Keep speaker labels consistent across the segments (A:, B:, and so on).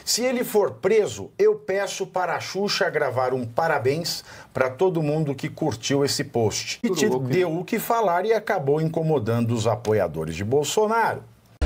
A: Se ele for preso, eu peço para a Xuxa gravar um parabéns para todo mundo que curtiu esse post. E te deu o que falar e acabou incomodando os apoiadores de Bolsonaro.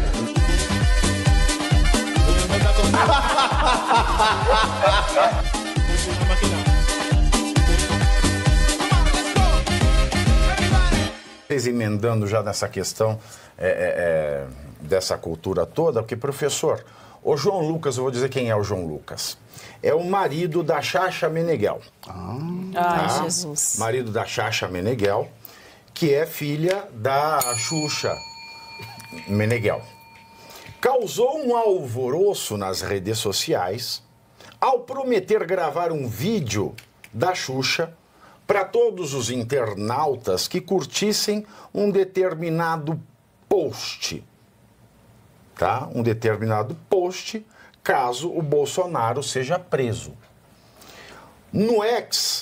A: Vocês emendando já nessa questão dessa cultura toda, porque, professor, o João Lucas, eu vou dizer quem é o João Lucas. É o marido da Xaxa Meneghel.
B: Ai, Jesus.
A: Marido da Xaxa Meneghel, que é filha da Xuxa Meneghel. Causou um alvoroço nas redes sociais ao prometer gravar um vídeo da Xuxa para todos os internautas que curtissem um determinado post. Tá? Um determinado post, caso o Bolsonaro seja preso. No X,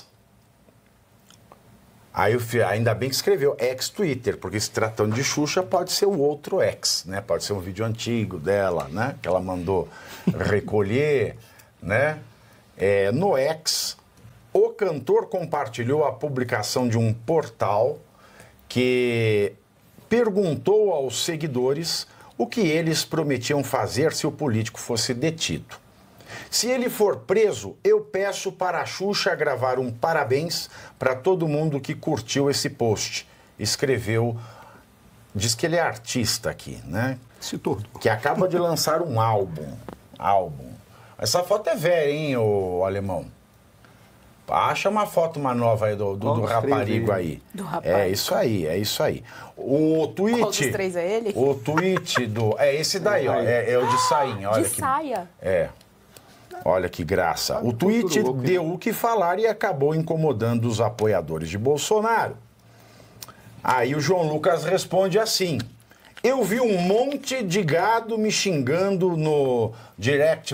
A: ainda bem que escreveu ex-Twitter, porque se tratando de Xuxa pode ser o outro X, né? Pode ser um vídeo antigo dela, né? Que ela mandou recolher, né? No X, o cantor compartilhou a publicação de um portal que perguntou aos seguidores o que eles prometiam fazer se o político fosse detido. Se ele for preso, eu peço para a Xuxa gravar um parabéns para todo mundo que curtiu esse post. Escreveu, diz que ele é artista aqui, né?
C: Citou.
A: Que acaba de lançar um álbum. Essa foto é velha, hein, ô alemão? Acha uma foto, uma nova aí do raparigo aí.
B: Do rapaz.
A: É isso aí. O tweet...
B: Qual dos três é ele?
A: O tweet do... É esse daí, ó. É o de sainha. Olha
B: de saia?
A: Olha que graça. O tweet deu o que falar e acabou incomodando os apoiadores de Bolsonaro. Aí o João Lucas responde assim: eu vi um monte de gado me xingando no direct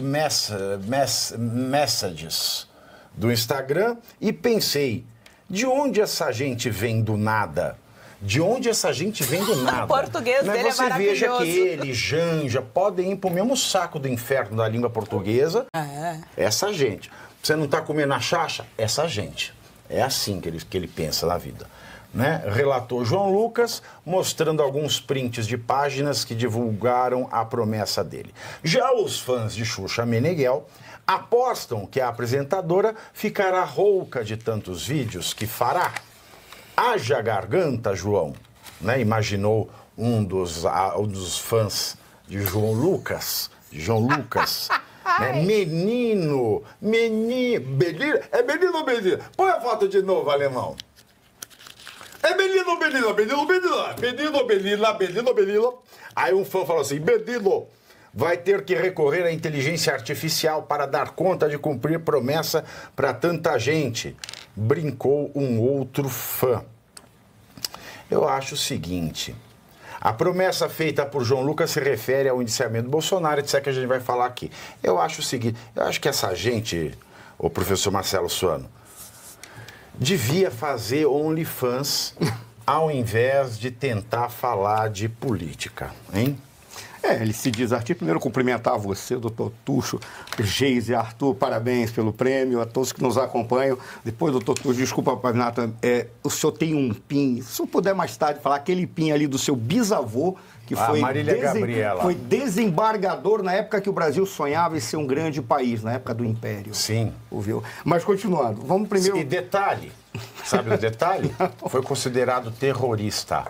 A: messages do Instagram e pensei, de onde essa gente vem do nada? De onde essa gente vem do nada?
B: O português dele é maravilhoso.
A: Você veja que ele, Janja, podem ir pro mesmo saco do inferno da língua portuguesa. Essa gente. Você não tá comendo a Xaxa? Essa gente. É assim que ele pensa na vida. Né? Relatou João Lucas, mostrando alguns prints de páginas que divulgaram a promessa dele. Já os fãs de Xuxa Meneghel apostam que a apresentadora ficará rouca de tantos vídeos que fará. Haja garganta, João, né? Imaginou um dos fãs de João Lucas, né? Menino, Belina, é menino ou menina? Põe a foto de novo, alemão. É menino ou menina? Menino ou menina? Aí um fã falou assim, menino vai ter que recorrer à inteligência artificial para dar conta de cumprir promessa para tanta gente. Brincou um outro fã. Eu acho o seguinte, a promessa feita por João Lucas se refere ao indiciamento do Bolsonaro, etc., que a gente vai falar aqui. Eu acho o seguinte, eu acho que essa gente, o professor Marcelo Suano, devia fazer OnlyFans ao invés de tentar falar de política, hein?
C: Ele se diz artista. Primeiro, cumprimentar você, doutor Tuxo, Geise, Arthur, parabéns pelo prêmio, a todos que nos acompanham. Depois, doutor Tuxo, desculpa, Pavinato, o senhor tem um PIN, se eu puder mais tarde falar, aquele PIN ali do seu bisavô, que foi desembargador na época que o Brasil sonhava em ser um grande país, na época do Império.
A: Sim.
C: Ouviu? Mas continuando, vamos primeiro...
A: E detalhe, sabe o detalhe? Foi considerado terrorista.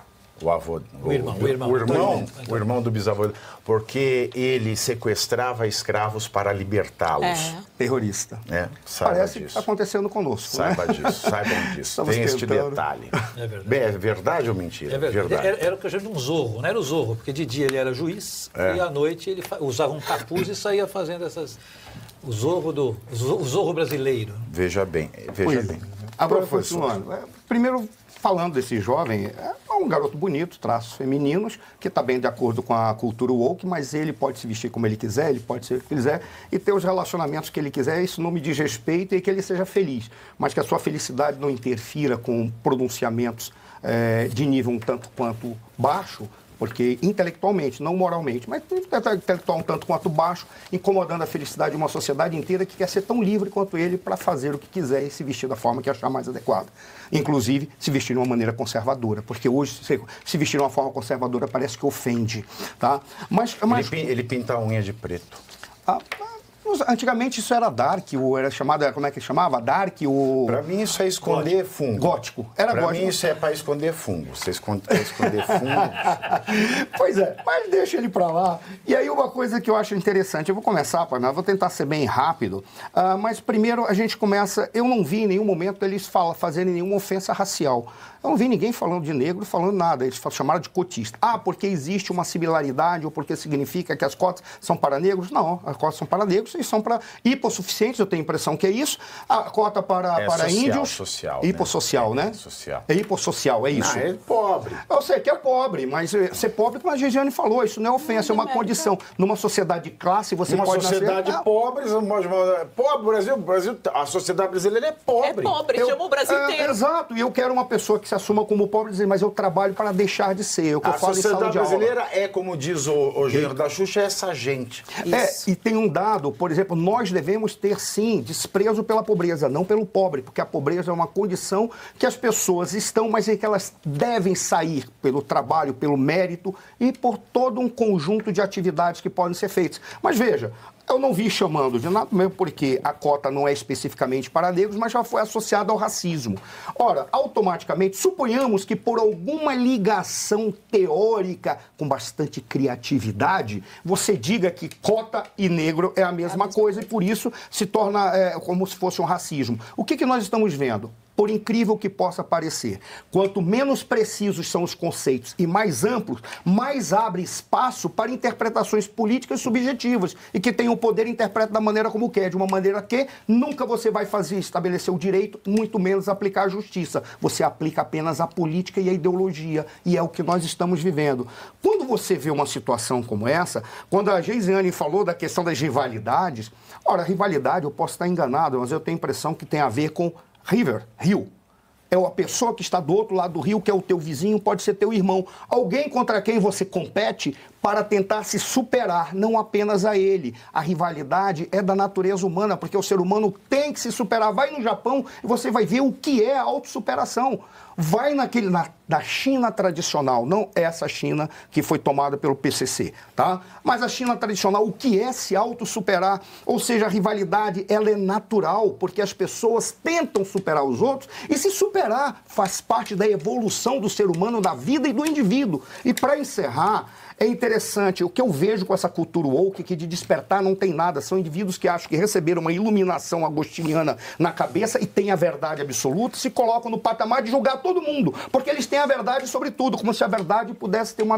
A: O irmão do bisavô, porque ele sequestrava escravos para libertá-los.
C: Terrorista.
A: Parece
C: que está acontecendo conosco.
A: Saibam disso. Tem este detalhe.
D: É verdade.
A: É verdade ou mentira?
D: É verdade. Era o que a gente chama de um zorro, não era o zorro, porque de dia ele era juiz e à noite ele usava um capuz e saía fazendo essas... O zorro brasileiro.
A: Veja bem.
C: Agora, continuando. Primeiro, falando desse jovem, é um garoto bonito, traços femininos, que está bem de acordo com a cultura woke, mas ele pode se vestir como ele quiser, ele pode ser o que quiser, e ter os relacionamentos que ele quiser, isso não me diz respeito, e que ele seja feliz, mas que a sua felicidade não interfira com pronunciamentos de nível um tanto quanto baixo, porque intelectualmente, não moralmente, mas intelectual um tanto quanto baixo, incomodando a felicidade de uma sociedade inteira que quer ser tão livre quanto ele para fazer o que quiser e se vestir da forma que achar mais adequada. Inclusive, se vestir de uma maneira conservadora, porque hoje se vestir de uma forma conservadora parece que ofende, tá? Mas
A: ele pinta a unha de preto.
C: Antigamente isso era dark, era chamado, como é que chamava? Dark,
A: Pra mim isso é esconder fungo.
C: Gótico. Era
A: pra
C: gótico.
A: Mim isso é pra esconder fungo. Você esconder fungo.
C: Pois é, mas deixa ele pra lá. E aí uma coisa que eu acho interessante, eu vou começar, eu vou tentar ser bem rápido, mas primeiro a gente começa, eu não vi em nenhum momento eles fazerem nenhuma ofensa racial. Eu não vi ninguém falando de negro, falando nada. Eles chamaram de cotista. Porque existe uma similaridade ou porque significa que as cotas são para negros? Não, as cotas são para negros e são para hipossuficientes, eu tenho a impressão que é isso. A cota para
A: social,
C: índios...
A: social,
C: hipossocial, né?
A: Social.
C: É hipossocial, é isso.
A: Não, é pobre.
C: Eu sei que é pobre, mas ser pobre, como a Gigiane falou, isso não é ofensa, é uma condição. Numa sociedade de classe, você
A: uma
C: pode
A: sociedade
C: nascer...
A: pobre, pobre, Brasil, a sociedade brasileira é pobre.
B: É pobre, chama o Brasil inteiro.
C: Exato, e eu quero uma pessoa que se assuma como pobre e dizer, mas eu trabalho para deixar de ser.
A: A sociedade brasileira é, como diz o gênero da Xuxa, é essa gente.
C: E tem um dado, por exemplo, nós devemos ter, sim, desprezo pela pobreza, não pelo pobre, porque a pobreza é uma condição que as pessoas estão, mas é que elas devem sair pelo trabalho, pelo mérito e por todo um conjunto de atividades que podem ser feitas. Mas veja, eu não vi chamando de nada, mesmo porque a cota não é especificamente para negros, mas já foi associada ao racismo. Ora, automaticamente, suponhamos que por alguma ligação teórica com bastante criatividade, você diga que cota e negro é a mesma coisa e por isso se torna como se fosse um racismo. O que nós estamos vendo? Por incrível que possa parecer, quanto menos precisos são os conceitos e mais amplos, mais abre espaço para interpretações políticas subjetivas e que tem o poder interpreta da maneira como quer, de uma maneira que nunca você vai estabelecer o direito, muito menos aplicar a justiça. Você aplica apenas a política e a ideologia e é o que nós estamos vivendo. Quando você vê uma situação como essa, quando a Geisiane falou da questão das rivalidades, ora, rivalidade, eu posso estar enganado, mas eu tenho a impressão que tem a ver com rio. É a pessoa que está do outro lado do rio, que é o teu vizinho, pode ser teu irmão. Alguém contra quem você compete para tentar se superar, não apenas a ele. A rivalidade é da natureza humana, porque o ser humano tem que se superar. Vai no Japão e você vai ver o que é a autossuperação. Vai da China tradicional, não essa China que foi tomada pelo PCC, tá? Mas a China tradicional, o que é se autossuperar? Ou seja, a rivalidade, ela é natural, porque as pessoas tentam superar os outros e se superar faz parte da evolução do ser humano, da vida e do indivíduo. E para encerrar, é interessante, o que eu vejo com essa cultura woke, que de despertar não tem nada, são indivíduos que acham que receberam uma iluminação agostiniana na cabeça e têm a verdade absoluta, se colocam no patamar de julgar todo mundo, porque eles têm a verdade sobre tudo, como se a verdade pudesse ter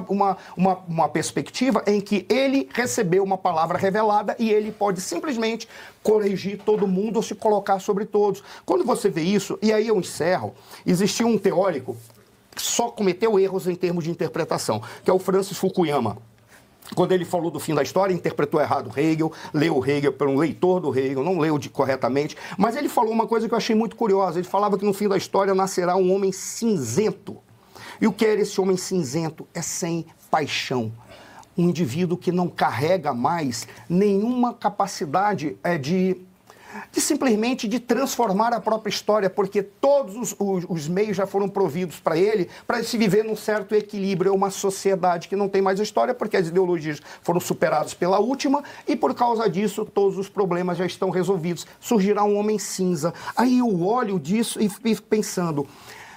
C: uma perspectiva em que ele recebeu uma palavra revelada e ele pode simplesmente corrigir todo mundo ou se colocar sobre todos. Quando você vê isso, e aí eu encerro, existia um teórico só cometeu erros em termos de interpretação, que é o Francis Fukuyama. Quando ele falou do fim da história, interpretou errado Hegel, leu Hegel por um leitor do Hegel, não leu corretamente, mas ele falou uma coisa que eu achei muito curiosa, ele falava que no fim da história nascerá um homem cinzento. E o que era esse homem cinzento? É sem paixão. Um indivíduo que não carrega mais nenhuma capacidade simplesmente de transformar a própria história, porque todos os meios já foram providos para ele, para se viver num certo equilíbrio. É uma sociedade que não tem mais história, porque as ideologias foram superadas pela última, e por causa disso todos os problemas já estão resolvidos. Surgirá um homem cinza. Aí eu olho disso e fico pensando,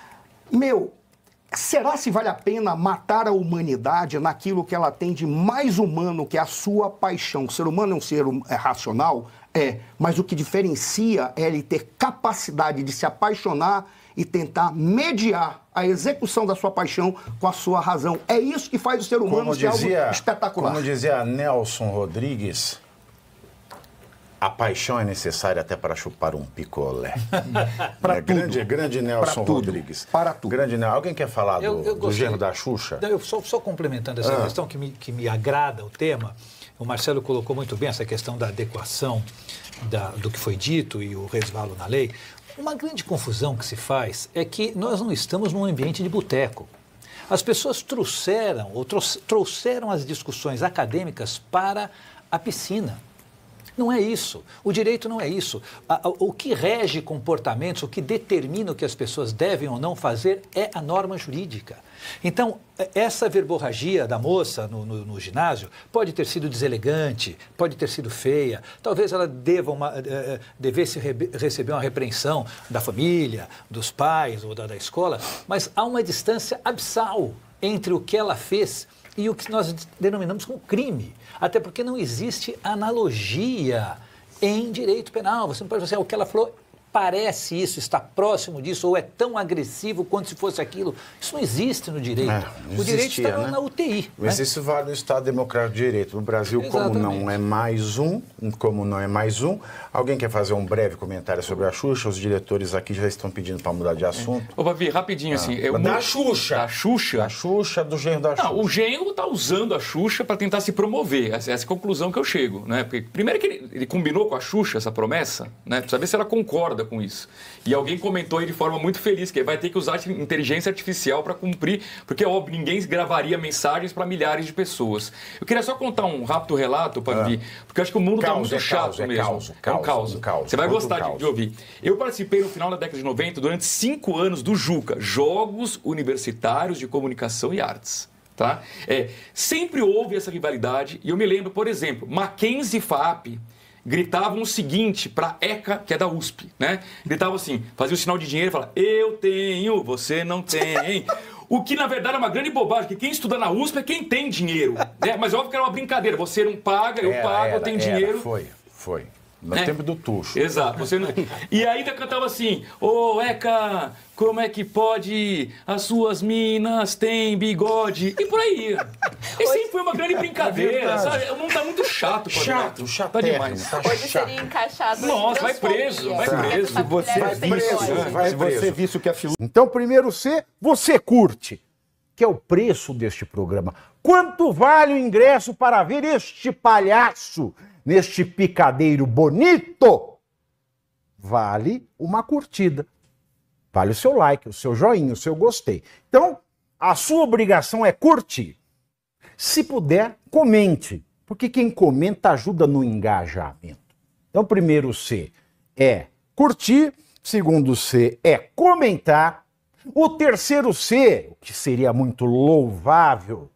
C: será se vale a pena matar a humanidade naquilo que ela tem de mais humano, que é a sua paixão? O ser humano é um ser racional? Mas o que diferencia é ele ter capacidade de se apaixonar e tentar mediar a execução da sua paixão com a sua razão. É isso que faz o ser humano ser algo espetacular.
A: Como dizia Nelson Rodrigues, a paixão é necessária até para chupar um picolé.
C: Para tudo.
A: Grande Nelson Rodrigues.
C: Para tudo.
A: Alguém quer falar do gênero da Xuxa?
D: Eu só complementando essa questão que me agrada o tema. O Marcelo colocou muito bem essa questão da adequação do que foi dito e o resvalo na lei. Uma grande confusão que se faz é que nós não estamos num ambiente de boteco. As pessoas trouxeram as discussões acadêmicas para a piscina. Não é isso. O direito não é isso. O que rege comportamentos, o que determina o que as pessoas devem ou não fazer é a norma jurídica. Então, essa verborragia da moça no ginásio pode ter sido deselegante, pode ter sido feia, talvez ela devesse receber uma repreensão da família, dos pais ou da escola, mas há uma distância abissal entre o que ela fez e o que nós denominamos como crime. Até porque não existe analogia em direito penal. Você não pode dizer o que ela falou parece isso, está próximo disso, ou é tão agressivo quanto se fosse aquilo. Isso não existe no direito. O direito está na UTI.
A: Mas isso vale no Estado Democrático de Direito. No Brasil, como não é mais um, alguém quer fazer um breve comentário sobre a Xuxa? Os diretores aqui já estão pedindo para mudar de assunto.
E: Ô, Bavi, rapidinho assim.
A: Da Xuxa.
E: Da Xuxa?
A: Da Xuxa, do genro da Xuxa.
E: Não, o genro está usando a Xuxa para tentar se promover. Essa é a conclusão que eu chego, né? Porque, primeiro que ele combinou com a Xuxa essa promessa, né? Precisa ver se ela concorda com isso. E alguém comentou aí de forma muito feliz que vai ter que usar inteligência artificial para cumprir, porque é óbvio, ninguém gravaria mensagens para milhares de pessoas. Eu queria só contar um rápido relato, porque eu acho que o mundo está muito chato mesmo. É um caos. Você vai gostar de ouvir. Eu participei no final da década de 90, durante 5 anos, do JUCA, Jogos Universitários de Comunicação e Artes. Tá? Sempre houve essa rivalidade, e eu me lembro, por exemplo, Mackenzie e FAAP gritavam o seguinte para ECA, que é da USP, né? Gritavam assim, faziam o sinal de dinheiro e falavam, eu tenho, você não tem. O que, na verdade, é uma grande bobagem, porque quem estuda na USP é quem tem dinheiro. Né? Mas óbvio que era uma brincadeira, você não paga, eu pago, eu tenho dinheiro.
A: Foi. No tempo do Tuxo.
E: Exato. E ainda cantava assim, ECA, como é que pode? As suas minas têm bigode. E por aí. Esse sempre foi uma grande brincadeira, sabe? O mundo tá muito chato.
A: Chato
E: tá demais.
B: Hoje seria encaixado
E: Nossa, vai preso.
C: Se você visse o que a filosofia...
F: Então, primeiro você curte, que é o preço deste programa. Quanto vale o ingresso para ver este palhaço neste picadeiro bonito? Vale uma curtida. Vale o seu like, o seu joinha, o seu gostei. Então, a sua obrigação é curtir. Se puder, comente, porque quem comenta ajuda no engajamento. Então, primeiro C é curtir, segundo C é comentar, o terceiro C, o que seria muito louvável,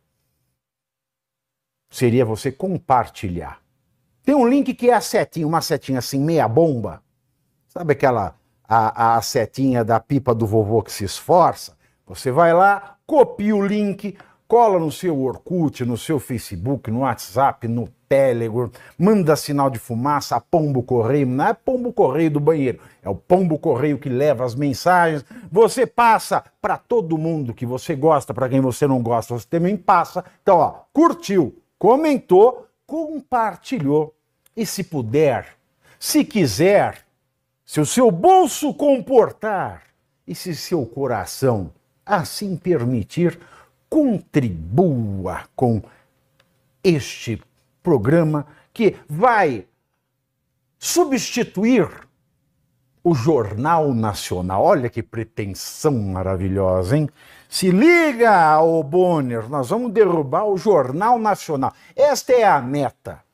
F: seria você compartilhar. Tem um link que é a setinha, uma setinha assim, meia bomba. Sabe aquela, a setinha da pipa do vovô que se esforça? Você vai lá, copia o link, cola no seu Orkut, no seu Facebook, no WhatsApp, no Telegram, manda sinal de fumaça, pombo correio, não é pombo correio do banheiro, é o pombo correio que leva as mensagens, você passa para todo mundo que você gosta, para quem você não gosta, você também passa. Então, curtiu, comentou, compartilhou. E se puder, se quiser, se o seu bolso comportar e se seu coração assim permitir, contribua com este programa que vai substituir o Jornal Nacional. Olha que pretensão maravilhosa, hein? Se liga, ô Bonner, nós vamos derrubar o Jornal Nacional. Esta é a meta.